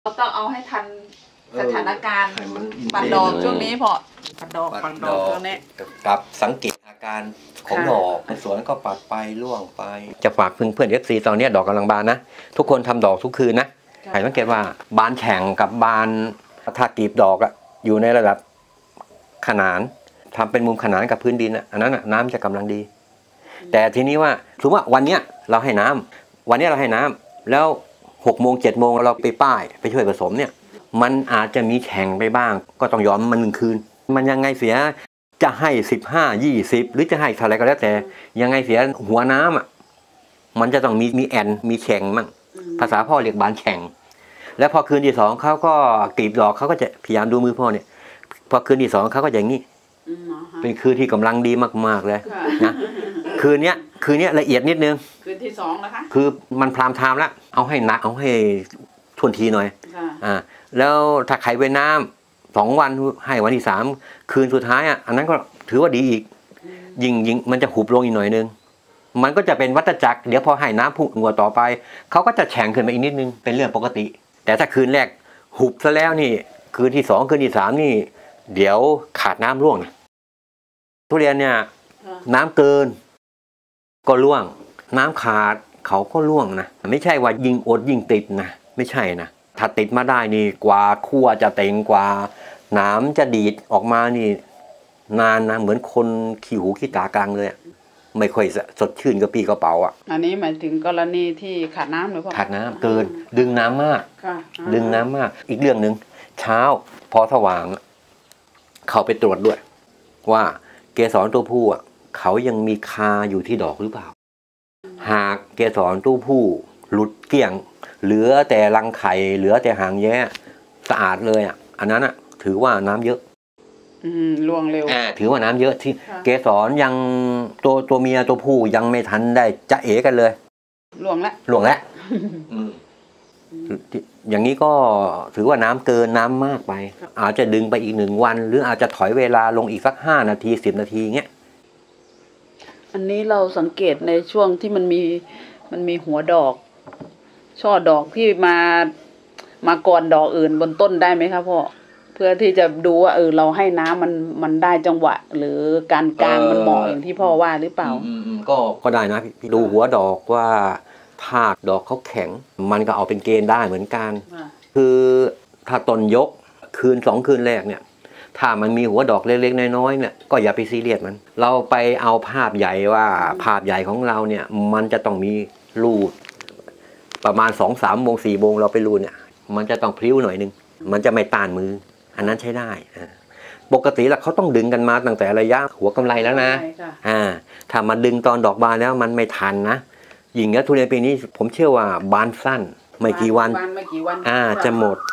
เราต้องเอาให้ทันสถานการณ์ปัดดอกช่วงนี้พอปัดดอกช่วงนี้กับสังเกตอาการของดอกในสวนก็ปัดไปร่วงไปจะฝากเพื่อนๆ FC ตอนนี้ดอกกำลังบานนะทุกคนทำดอกทุกคืนนะให้สังเกตว่าบานแฉ่งกับบานถ้ากลีบดอกอะอยู่ในระดับขนานทำเป็นมุมขนานกับพื้นดินอันนั้นน้ำจะกำลังดีแต่ทีนี้ว่าสมมติว่าวันนี้เราให้น้ำแล้ว6 โมง 7 โมงเราไปป้ายไปช่วยผสมเนี่ยมันอาจจะมีแข่งไปบ้างก็ต้องยอมมัน1 คืนมันยังไงเสียจะให้15 20หรือจะให้เท่าไรก็แล้วแต่ยังไงเสียหัวน้ำอ่ะมันจะต้องมีแอนมีแข่งมั่งภาษาพ่อเรียกบานแข่งแล้วพอคืนที่2เขาก็กลีบดอกเขาก็จะพยายามดูมือพ่อเนี่ยพอคืนที่2เขาก็อย่างนี้เป็นคืนที่กำลังดีมากๆเลยนะคืนนี้ละเอียดนิดนึงคืนที่2นะคะคือมันพรามไทม์แล้วเอาให้หนักเอาให้ทวนทีหน่อยแล้วถ้าใครเว้นน้ำ2 วันให้วันที่3คืนสุดท้ายอันนั้นก็ถือว่าดีอีกยิงมันจะหุบลงอีกหน่อยนึงมันก็จะเป็นวัฏจักรเดี๋ยวพอให้น้ำพุ่งหัวต่อไปเขาก็จะแข็งขึ้นมาอีกนิดนึงเป็นเรื่องปกติแต่ถ้าคืนแรกหุบซะแล้วนี่คืนที่2คืนที่3นี่เดี๋ยวขาดน้ำร่วงทุเรียนเนี่ยน้ำเกินก็ร่วงน้ำขาดเขาก็ร่วงนะไม่ใช่ว่ายิงอดยิงติดนะไม่ใช่นะถ้าติดมาได้นี่กว่าคั่วจะเต็งกว่าน้ำจะดีดออกมานี่นานนะเหมือนคนขี้หูขี้ตากลางเลยไม่ค่อยสดชื่นกระปี้กระเป๋าอันนี้หมายถึงกรณีที่ขาดน้ำหรือเปล่าขาดน้ำเกินดึงน้ำมากดึงน้ำมากอีกเรื่องหนึ่งเช้าพอสว่างเขาไปตรวจด้วยว่าเกสรตัวผู้เขายังมีคาอยู่ที่ดอกหรือเปล่าหากเกสรตัวผู้หลุดเกลี้ยงเหลือแต่รังไข่เหลือแต่หางแย้สะอาดเลยอันนั้นถือว่าน้ำเยอะล่วงเร็วถือว่าน้ำเยอะที่เกสรยังตัวเมียตัวผู้ยังไม่ทันได้จะเอกันเลยล่วงแล้วอย่างนี้ก็ถือว่าน้ำเกินน้ำมากไปอาจจะดึงไปอีก1 วันหรืออาจจะถอยเวลาลงอีกสัก5 นาที10 นาทีเงี้ยอันนี้เราสังเกตในช่วงที่มันมีหัวดอกช่อดอกที่มาก่อนดอกอื่นบนต้นได้ไหมครับพ่อเพื่อที่จะดูว่าเราให้น้ำมันได้จังหวะหรือการกลางมันเหมาะอย่างที่พ่อว่าหรือเปล่าก็ได้นะพี่ดูหัวดอกว่าถ้าดอกเขาแข็งมันก็เอาเป็นเกณฑ์ได้เหมือนกันคือถ้าต้นยกคืน2 คืนแรกเนี่ยถ้ามันมีหัวดอกเล็กๆน้อยๆเนี่ยก็อย่าไปซีเรียสมันเราไปเอาภาพใหญ่ว่าภาพใหญ่ของเราเนี่ยมันจะต้องมีรูดประมาณ2-3 โมง 4 โมงเราไปรูดเนี่ยมันจะต้องพลิ้วหน่อยนึงมันจะไม่ต้านมืออันนั้นใช้ได้ปกติแล้วเขาต้องดึงกันมาตั้งแต่ระยะหัวกำไรแล้วนะถ้ามาดึงตอนดอกบานแล้วมันไม่ทันนะยิ่งแล้วทุเรียนปีนี้ผมเชื่อว่าบานสั้นไม่กี่วันจะหมด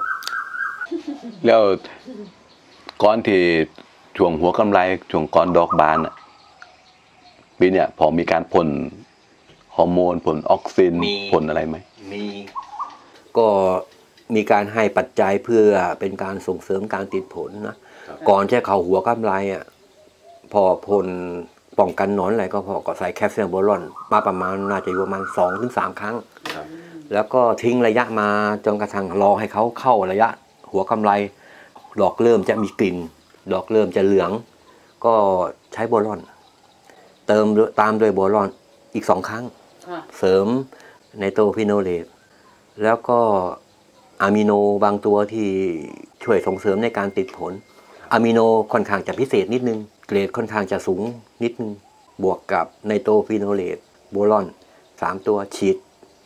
แล้วก่อนที่ช่วงหัวกำไรช่วงก่อนดอกบานปีเนี่ยพอมีการพ่นฮอร์โมนพ่นออกซินพ่นอะไรไหมมีก็มีการให้ปัจจัยเพื่อเป็นการส่งเสริมการติดผลนะก่อนจะเข้าหัวกำไรพอพ่นป้องกันหนอนอะไรก็พอก็ใส่แคลเซียมโบรอนมาประมาณน่าจะอยู่ประมาณ2-3 ครั้งแล้วก็ทิ้งระยะมาจนกระทั่งรอให้เขาเข้าระยะหัวกำไรดอกเริ่มจะมีกลิ่นดอกเริ่มจะเหลืองก็ใช้โบรอนเติมตามด้วยโบรอนอีก2 ครั้งเสริมไนโตรฟิโนเลตแล้วก็อะมิโนบางตัวที่ช่วยส่งเสริมในการติดผลอะมิโนค่อนข้างจะพิเศษนิดนึงเกรดค่อนข้างจะสูงนิดนึงบวกกับไนโตรฟิโนเลตโบรอน3 ตัวฉีด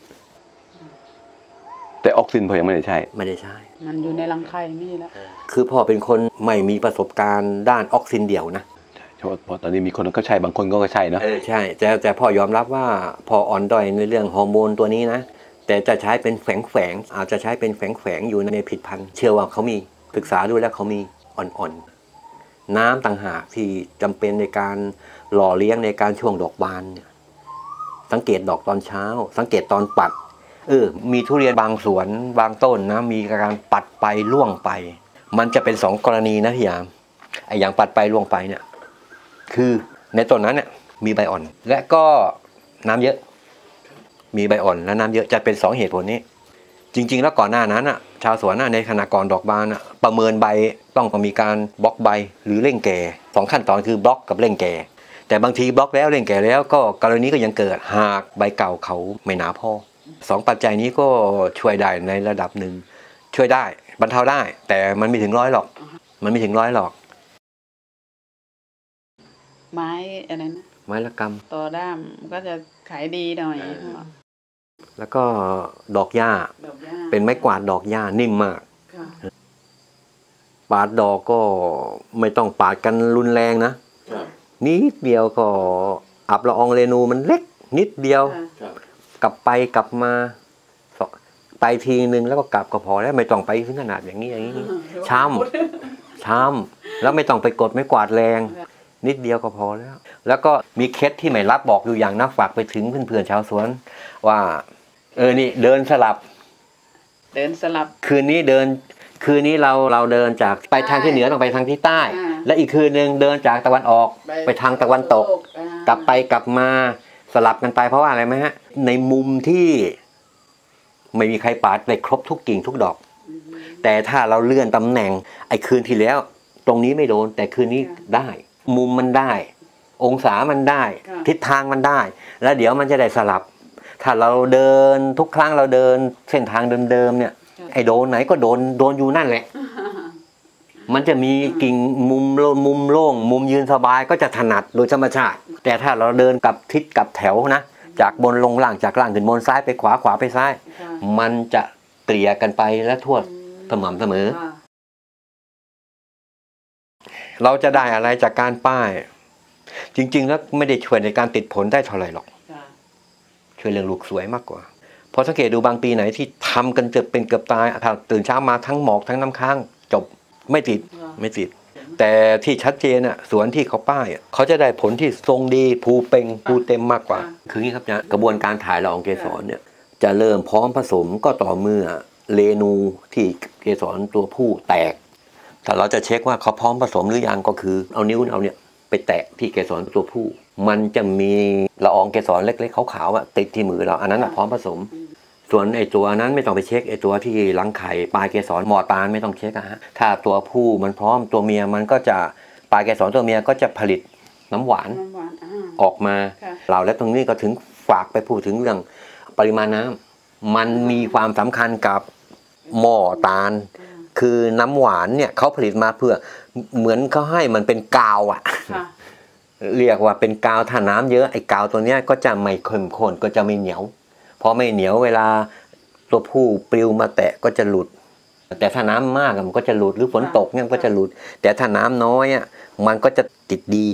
แต่ออกซินพอยังไม่ได้ใช้มันอยู่ในรังไข่นี่แล้วคือพ่อเป็นคนไม่มีประสบการณ์ด้านออกซินเดี่ยวนะเพราะตอนนี้มีคนก็ใช่บางคนก็ใช่เนาะใช่แต่พ่อยอมรับว่าพออ่อนด้อยในเรื่องฮอร์โมนตัวนี้นะแต่จะใช้เป็นแฝงอาจจะใช้เป็นแฝงอยู่ในผลิตภัณฑ์เชื่อว่าเขามีศึกษาดูแล้วเขามีอ่อนน้ำต่างหากที่จำเป็นในการหล่อเลี้ยงในการช่วงดอกบานเนี่ยสังเกตดอกตอนเช้าสังเกตตอนปัดมีทุเรียนบางสวนบางต้นนะมีการปัดไปร่วงไปมันจะเป็น2 กรณีนะพี่ยามอย่างปัดไปร่วงไปเนี่ยคือในต้นนั้นเนี่ยมีใบอ่อนและก็น้ำเยอะมีใบอ่อนและน้ำเยอะจะเป็น2 เหตุผลนี้จริงๆแล้วก่อนหน้านั้นชาวสวนในขณะก่อนดอกบานประเมินใบต้องมีการบล็อกใบหรือเร่งแก่2ขั้นตอนคือบล็อกกับเร่งแก่แต่บางทีบล็อกแล้วเร่งแก่แล้วก็กรณีก็ยังเกิดหากใบเก่าเขาไม่หนาพอ2ปัจจัยนี้ก็ช่วยได้ในระดับหนึ่งช่วยได้บรรเทาได้แต่มันไม่ถึง100หรอกมันไม่ถึง100หรอกไม้อะไรนะไม้ละกำต่อด้ามก็จะขายดีหน่อยแล้วก็ดอกหญ้าเป็นไม้กวาดดอกหญ้านิ่มมากปาดดอกก็ไม่ต้องปาดกันรุนแรงนะนิดเดียวก็อับละอองเรนูมันเล็กนิดเดียวกลับไปกลับมาไปทีนึงแล้วก็กลับก็พอแล้วไม่ต้องไปถึงขนาดอย่างนี้ช้ำแล้วไม่ต้องไปกดไม่กวาดแรงนิดเดียวก็พอแล้วก็มีเคสที่ไม่รับบอกอยู่อย่างนะฝากไปถึงเพื่อนๆชาวสวนว่านี่เดินสลับคืนนี้เราเดินจากไปทางที่เหนือต้องไปทางที่ใต้และอีกคืนนึงเดินจากตะวันออกไปทางตะวันตกกลับไปกลับมาสลับกันไปเพราะว่าอะไรไหมฮะในมุมที่ไม่มีใครปาดไปครบทุกกิ่งทุกดอกแต่ถ้าเราเลื่อนตำแหน่งไอ้คืนที่แล้วตรงนี้ไม่โดนแต่คืนนี้ได้มุมมันได้องศามันได้ทิศทางมันได้แล้วเดี๋ยวมันจะได้สลับถ้าเราเดินทุกครั้งเราเดินเส้นทางเดิมๆเนี่ยไอ้โดนไหนก็โดนอยู่นั่นแหละมันจะมีกิ่งมุมโล่งมุมยืนสบายก็จะถนัดโดยธรรมชาติแต่ถ้าเราเดินกับทิศกับแถวนะจากบนลงล่างจากล่างขึ้นบนซ้ายไปขวาไปซ้ายมันจะเกลี่ยกันไปและทั่วสม่ำเสมอเราจะได้อะไรจากการป้ายจริงๆแล้วไม่ได้ช่วยในการติดผลได้เท่าไหร่หรอกช่วยเรื่องลูกสวยมากกว่าพอสังเกตดูบางปีไหนที่ทำกันจะเป็นเกือบตายตื่นเช้ามาทั้งหมอกทั้งน้ำค้างจบไม่ติดแต่ที่ชัดเจนสวนที่เขาป้ายเขาจะได้ผลที่ทรงดีภูเป่งภูเต็มมากกว่าคืองี้ครับเนี่ยกระบวนการถ่ายละอองเกสรเนี่ยจะเริ่มพร้อมผสมก็ต่อเมื่อเรนูที่เกสรตัวผู้แตกถ้าเราจะเช็คว่าเขาพร้อมผสมหรือยังก็คือเอานิ้วเอาเนี่ยไปแตะที่เกสรตัวผู้มันจะมีละอองเกสรเล็กๆขาวๆติดที่มือเราอันนั้นพร้อมผสมส่วนไอ้ตัวนั้นไม่ต้องไปเช็คไอ้ตัวที่รังไข่ปลายเกสรหมอตาลไม่ต้องเช็คถ้าตัวผู้มันพร้อมตัวเมียมันก็จะปลายเกสรตัวเมียก็จะผลิตน้ำหวานออกมาเราและตรงนี้ก็ถึงฝากไปพูดถึงเรื่องปริมาณน้ำมันมีความสำคัญกับหม้อตาลคือน้ำหวานเนี่ยเขาผลิตมาเพื่อเหมือนเขาให้มันเป็นกาวเรียกว่าเป็นกาวถ้าน้ำเยอะไอ้กาวตัวเนี้ยก็จะไม่เข้มข้นก็จะไม่เหนียวพอไม่เหนียวเวลาตัวผู้ปลิวมาแตะก็จะหลุดแต่ถ้าน้ำมากมันก็จะหลุดหรือฝนตกเนี่ยก็จะหลุดแต่ถ้าน้ำน้อยมันก็จะติดดี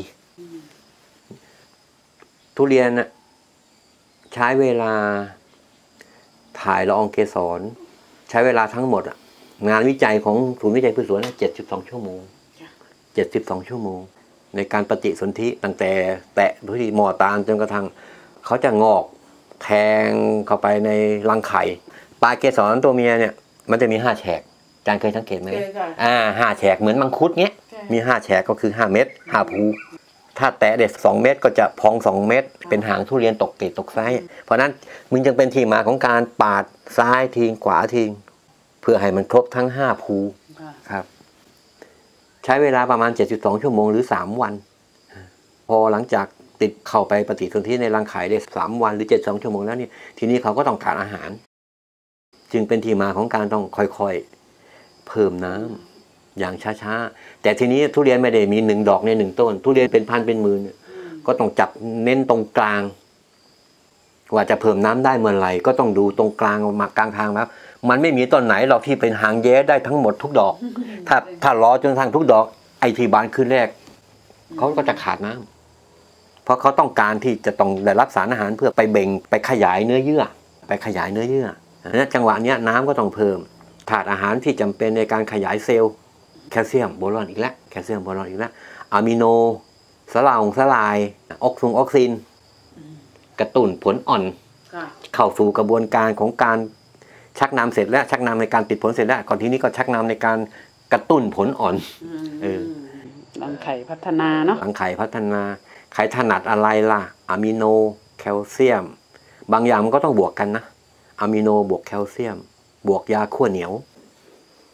ทุเรียนใช้เวลาถ่ายละอองเกสรใช้เวลาทั้งหมดงานวิจัยของศูนย์วิจัยพืชสวน72 ชั่วโมง72 ชั่วโมงในการปฏิสนธิตั้งแต่แตะที่หมอตาลจนกระทั่งเขาจะงอกแทงเข้าไปในรังไข่ปลายเกสรตัวเมียเนี่ยมันจะมี5 แฉกอาจารย์เคยสังเกตไหม5 แฉกเหมือนมังคุดเนี้ยมี5 แฉกก็คือ5 เม็ด5 ภูถ้าแตะเด็ด2 เม็ดก็จะพอง2 เม็ดเป็นหางทุเรียนตกเกตตกไซส์เพราะนั้นมึงจึงเป็นที่มาของการปาดซ้ายทิ้งขวาทิ้งเพื่อให้มันครบทั้ง5 ภูครับใช้เวลาประมาณ72 ชั่วโมงหรือ3 วันพอหลังจากติดเข้าไปปฏิสนธิในรังไข่ได้3 วันหรือ72 ชั่วโมงแล้วนี่ทีนี้เขาก็ต้องการอาหารจึงเป็นที่มาของการต้องค่อยๆเพิ่มน้ำอย่างช้าๆแต่ทีนี้ทุเรียนไม่ได้มี1 ดอกใน1 ต้นทุเรียนเป็นพันเป็นหมื่นก็ต้องจับเน้นตรงกลางว่าจะเพิ่มน้ำได้เมื่อไหร่ก็ต้องดูตรงกลางมากลางทางครับมันไม่มีต้นไหนหรอกที่เป็นหางแย้ได้ทั้งหมดทุกดอกถ้ารอจนทางทุกดอกไอที่บานขึ้นแรกเขาก็จะขาดน้ำเพราะเขาต้องการที่จะต้องได้รับสารอาหารเพื่อไปเบ่งไปขยายเนื้อเยื่อนั้นจังหวะนี้น้ำก็ต้องเพิ่มธาตุอาหารที่จำเป็นในการขยายเซลล์แคลเซียมโบรอนอีกแล้วอะมิโนสลายออกซินกระตุ้นผลอ่อนเข้าสู่กระบวนการของการชักนำเสร็จแล้วชักนำในการติดผลเสร็จแล้วก่อนทีนี้ก็ชักนำในการกระตุ้นผลอ่อนรังไข่พัฒนาเนาะรังไข่พัฒนาใครถนัดอะไรล่ะอะมิโนแคลเซียมบางอย่างมันก็ต้องบวกกันนะอะมิโนบวกแคลเซียมบวกยาขั้วเหนียว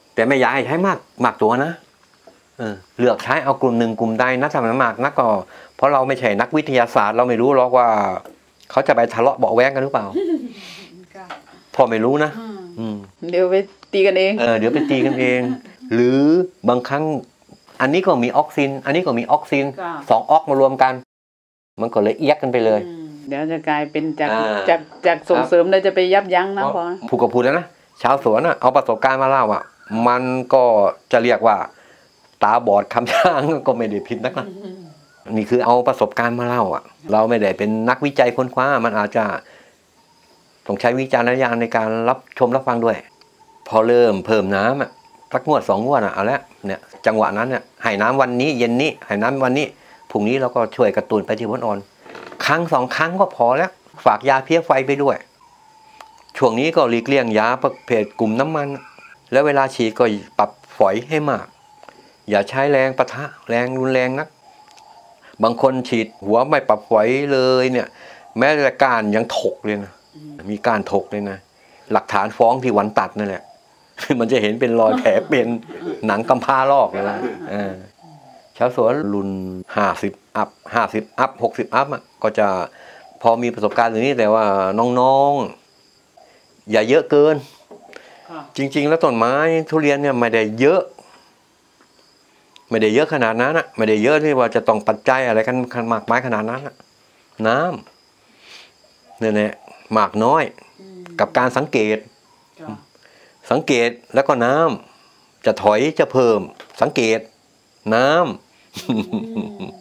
แต่ไม่อยากให้ใช้มากตัวนะเลือกใช้เอากลุ่มหนึ่งกลุ่มใดนะทำมันมากนะก็เพราะเราไม่ใช่นักวิทยาศาสตร์เราไม่รู้หรอกว่าเขาจะไปทะเลาะเบาะแว้งกันหรือเปล่าพอไม่รู้นะเดี๋ยวไปตีกันเองเดี๋ยวไปตีกันเอง หรือบางครั้งอันนี้ก็มีออกซินอันนี้ก็มีออกซิน2 ออกมารวมกันมันก็เลยเอียกกันไปเลยเดี๋ยวจะกลายเป็นจากส่งเสริมเลยจะไปยับยั้งนะพ่อพูดกับพูดแล้วนะชาวสวนเอาประสบการณ์มาเล่ามันก็จะเรียกว่าตาบอดคำช้างก็ไม่ได้ผิดนักนะนี่คือเอาประสบการณ์มาเล่าเราไม่ได้เป็นนักวิจัยค้นคว้ามันอาจจะต้องใช้วิจารณญาณในการรับชมรับฟังด้วยพอเริ่มเพิ่มน้ำสักงวด2 งวดเอาละเนี่ยจังหวะนั้นเนี่ยให้น้ำวันนี้เย็นนี้ให้น้ำวันนี้พรุ่งนี้เราก็ช่วยกระตุ้นไปที่หัวอ่อนครั้ง 2 ครั้งก็พอแล้วฝากยาเพี้ยไฟไปด้วยช่วงนี้ก็หลีกเลี่ยงยาประเภทกลุ่มน้ำมันแล้วเวลาฉีดก็ปรับฝอยให้มากอย่าใช้แรงปะทะแรงรุนแรงนักบางคนฉีดหัวไม่ปรับฝอยเลยเนี่ยแม้แต่ก้านยังถกเลยนะมีก้านถกเลยนะหลักฐานฟ้องที่วันตัดนั่นแหละมันจะเห็นเป็นรอยแผลเป็นหนังกำพร้าลอกเลยนะชาวสวนรุ่น50 อัพ50 อัพ60 อัพก็จะพอมีประสบการณ์อย่างนี้แต่ว่าน้องๆอย่าเยอะเกินจริงๆแล้วต้นไม้ทุเรียนเนี่ยไม่ได้เยอะขนาดนั้นไม่ได้เยอะที่ว่าจะต้องปัจจัยอะไรกันมากมายขนาดนั้นน้ำเนี่ยมากน้อยกับการสังเกตแล้วก็น้ำจะถอยจะเพิ่มสังเกตน้ำ